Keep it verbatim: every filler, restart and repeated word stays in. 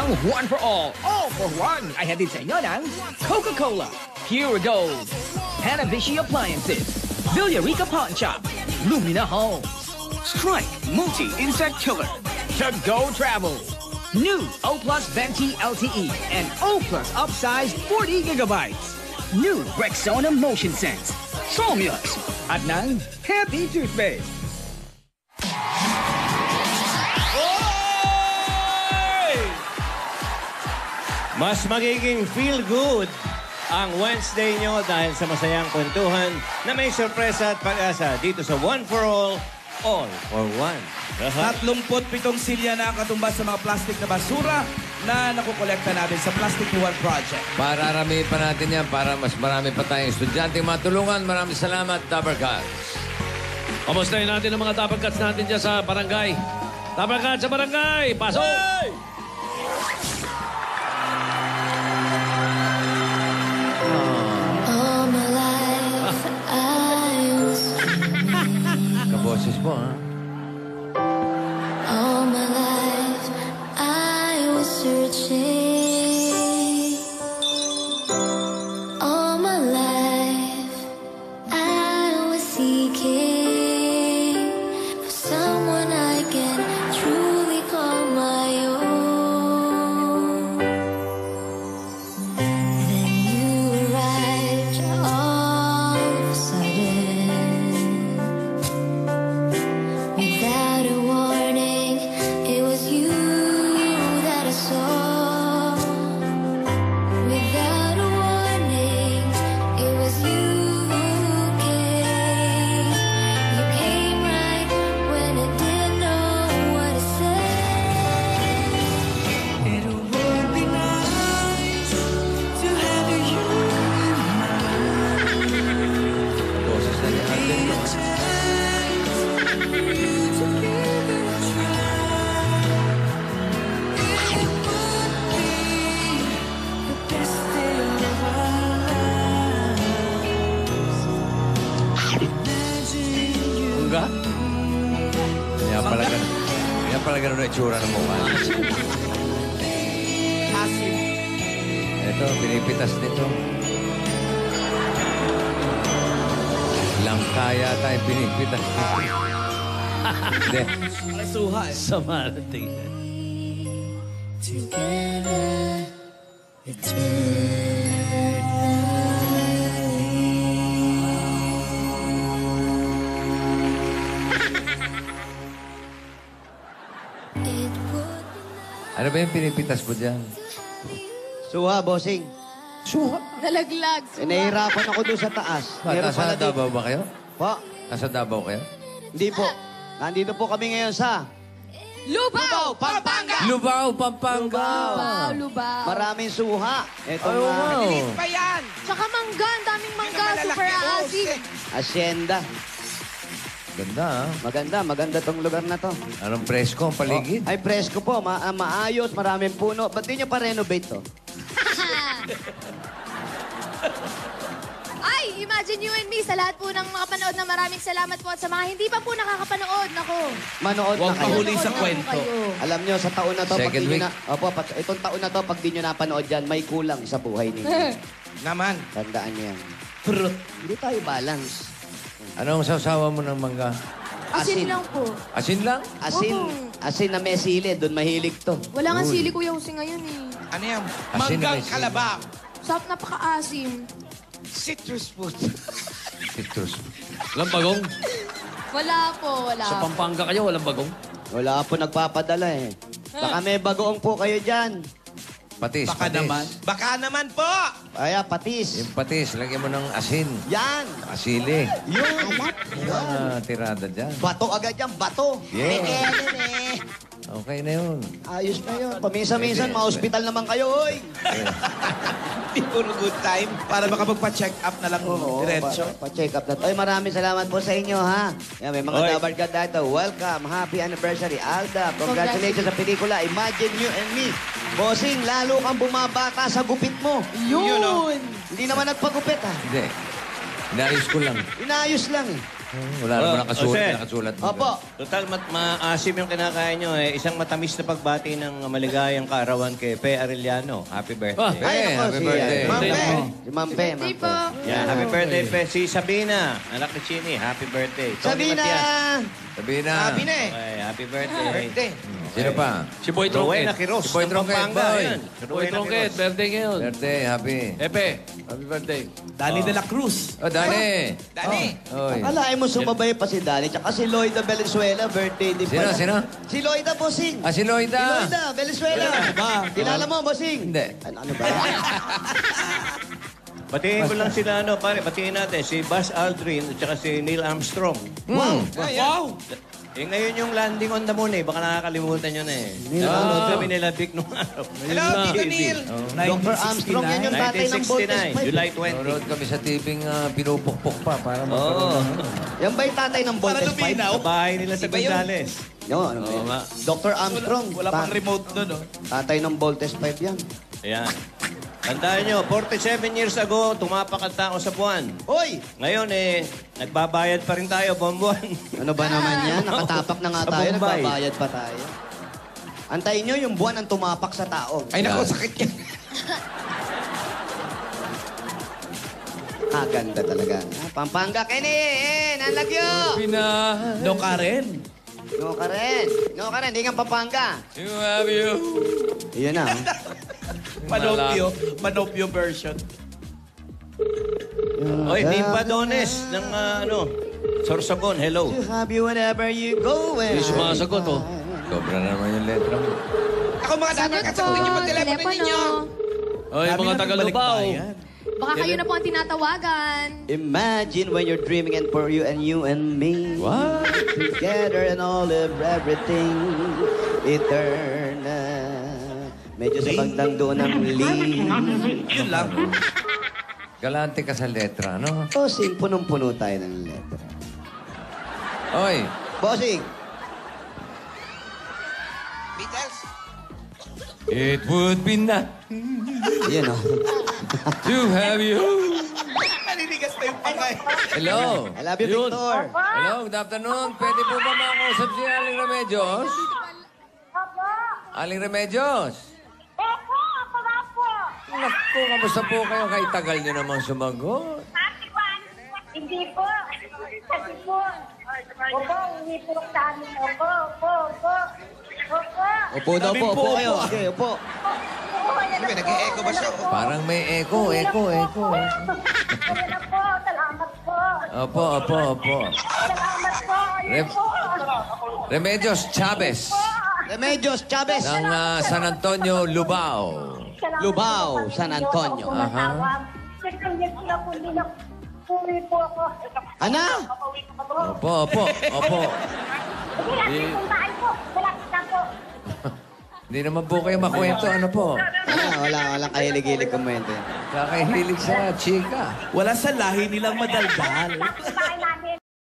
ang One for All, All for One ay hatid sa inyo ng Coca-Cola, Pure Gold, Panavishi Appliances, Villarica Pawn Shop, Lumina Homes, Strike Multi-Insect Killer, To Go Travel, new O Plus Venti L T E and O Plus Upsize forty gigabytes, new Rexona Motion Sense, Solmux, at ng Happy Toothpaste. Mas magiging feel good ang Wednesday nyo dahil sa masayang kwentuhan na may sorpresa at pag-asa dito sa One for All, All for One. Tatlumput pitong silya na ang katumbas sa mga plastic na basura na nakukolekta natin sa Plastic One Project. Pararami pa natin yan para mas marami pa tayong estudyante matulungan. Maraming salamat, Dapper Cats. Kamustahin natin ang mga Dapper Cats natin dyan sa barangay. Dapper Cats sa barangay! Pasok! Hey! Kaboses mo, ha? All my life, I was searching. All my life, I was seeking for someone I can truly call my own. Then you arrived all of a sudden. Without a warning, it was you that I saw. Without a warning, it was you who came. You came right when I didn't know what to say. It would be nice to have you in my life. Boses na niya. Be a chance for you to give it a try. It would be the best day of our lives. Imagine you. Hangga? Kaya pala ganun. Kaya pala ganun na itsura ng mukha. Asim. Ito, pinipitas nito. Langka yata yung pinipitas nito. Hindi. Suha eh. Sama ng tingnan. Together, it would be nice. Ano ba yung pinipitas mo dyan? Suha, bossing. Suha. Nalaglag. Eh, nahihirapan ako doon sa taas. Meron Nasa pala doon. Davao ba kayo? Po, Nasa Davao kayo? hindi po. Nandito po kami ngayon sa Lubao! Pampanga! Lubao, Pampanga. Lubao, Lubao. Maraming suha. Ito Ay, nga, wow. Pa yan! Tsaka mangga, ang daming mangga, super asim. asyenda. Ganda, ha? Maganda, maganda tong lugar na to. Anong presko ang paligid? Oh, ay, presko po. Ma ah, maayos, maraming puno. Ba't di nyo pa renovate to? Ay, imagine you and me sa lahat po ng mga panood na maraming salamat po at sa mga hindi pa po nakakapanood. Nako. Manood Huwag na kayo. mahuli sa Manood na po kwento. kayo. Alam nyo, sa taon na to, pag Second di nyo week. na... Opo, pat, itong taon na to, pag di nyo napanood yan, may kulang sa buhay ninyo. Naman. Tandaan nyo yan. Fruit. Hindi tayo balance. Anong sasawa mo ng mangga? Asin Asin. lang po. Asin lang? Asin, Oo. asin na may sili, doon mahilig to. Wala nga Uy. sili Kuya Jose ngayon eh. Ano yan? Asin na Manggang may sili. kalabang. Sap, napaka-asim. Citrus fruit. Citrus. Walang bagong? Wala po, wala. Sa Pampanga kayo, walang bagong? Wala po nagpapadala eh. Baka may bagoong po kayo dyan. Patis, Baka patis. naman. Baka naman po! Kaya patis. Yung patis, lagyan mo ng asin. Yan. Asili. Yun. Yung mga tirada dyan. Bato agad yan, bato. Yeah. Mekelin eh. Okay na yun. Ayos na yun. Paminsan-minsan, ma-hospital naman kayo, oy. Di puro good time para makapagpa-check up na lang diretso. Pa- Pa-check up na to. Ay, maraming salamat po sa inyo, ha? Yan, may mga Oy. dabar ka dito. Welcome. Happy anniversary, Alda. Congratulations sa pelikula, Imagine You and Me. Bossing, lalo kang bumabata sa gupit mo. Yun, oh. Hindi naman nagpagupit, ha? Hindi. Inayos ko lang. Inayos lang, eh. Wala naman Oh, nakasulat. Jose. nakasulat. Opo. Total, mat maasim yung kinakain nyo eh. Isang matamis na pagbati ng maligayang kaarawan kay Pe Arellano. Happy birthday. Ah. Ay, Eh, ako, happy si birthday. Mampe. Birthday Si Mampe, Birthday Mampe. po. Yan, happy birthday Pe. Si Sabina, anak ni Chini. Happy birthday. Tony Sabina! Matias. Sabihin na. Sabi na eh. Okay, happy birthday. Birthday. Sino pa? Si Boy Rowena Tronquet. Quiroz. Si Boy ng Tronquet, Pampanga, boy. yan. Boy Rowena Tronquet, Quiroz. birthday ngayon. Birthday, happy. Epe, happy birthday. Danny de la Cruz. Oh, Dani. Dani. Oh. Oy. Akalain mo sumabay pa si Dani. Tsaka si Loida Valenzuela, birthday din Sino, pala. sino? Si Loida Bossing. Ah, si Si Loida. Loida Valenzuela. ba? Kilala mo, Bossing? Hindi. Ano, ano ba? Batiin ko lang sila, ano, pare, batiin natin si Buzz Aldrin at saka si Neil Armstrong. Wow. Wow! Eh, ngayon yung landing on the moon eh. Baka nakakalimutan nyo na eh. Neil Nanonood Armstrong. kami nila Vic nung araw. Hello, Tito Neil! Doctor Armstrong, yan yung tatay ng Voltes nineteen sixty-nine, five. July twentieth. Nanonood kami sa T V-ng uh, pinupukpok pa para Oo. magkaroon. Yan ba yung tatay ng Para Voltes five? luminaw. Sa bahay nila sa Iba yun. Gonzales. No, ano ba Oo yan? nga. Doctor Armstrong. Wala pang ta- remote doon, no? Tatay ng Voltes five yan. Ayan. Tandaan nyo, forty-seven years ago, tumapak ang tao sa buwan. Hoy! Ngayon eh, nagbabayad pa rin tayo buwan-buwan. Ano ba naman yan? Nakatapak na nga Sa tayo, Bombay. nagbabayad pa tayo. Antayin nyo yung buwan ang tumapak sa tao. Ay, naku, sakit yan. Ah, ganda talaga. Ah, Pampanga, Kenny! Eh, nalagyo! Pina. No, Karen. No ka rin. No ka rin, hindi nga Pampanga. You have you. Iyan na. oh. Manopio. Manopio version. Oy, Team Padones ng ah, ano, Sorsogon, hello. To have you whenever you go. When Hindi sumasagot, oh. Sobra na naman yung letra mo. Ako mga dapat Sagot kasagutin niyo po, pag telepono telepono. ninyo. Oy, Sabi mga natin Tagalubaw. balikbayan. Baka kayo na po ang tinatawagan. Imagine when you're dreaming and for you and you and me. What? Together and all of everything eternal. Medyo sa bagdang doon ng lee. Yun lang. Galante ka sa letra, no? Bossing, punong-puno tayo ng letra. Oy. Bossing! Beatles. It would be not Yan o. to have you. Naninigas pa yung pangay. Hello. I love you, Yun. Victor. Hello, good afternoon. Pwede po ba makausap si Aling Remedios? Aling Remedios? Opo, ako na po. Naku, kamusta po kayo? Kay tagal niyo namang sumagot. Ate ba? Hindi po. Kasi po. Opo, hindi po sa amin. Opo, opo, opo. Opo. Upo daw po, upo kayo. Sige, upo. Opo, yan na po. nag-e-echo ba siya? Parang may echo, echo, echo. Ayan na po. Salamat po. Opo, opo, opo. Salamat po. Ayan Rem- po. Remedios Chavez Remedios Chavez. ng ah, San Antonio, Lubao. Salamat Lubao, po. San Antonio. Ako tumatawag. Kasi hindi ko na po, hindi na Puri po ako. Ano? Opo, opo, opo. Hindi natin puntaan po. Malapit na po. Hindi naman po kayo makwento. Ano po? Wala, wala, wala kahilig-hilig komento. Kakahilig sa chika. Wala sa lahi nilang madaldal. Bakit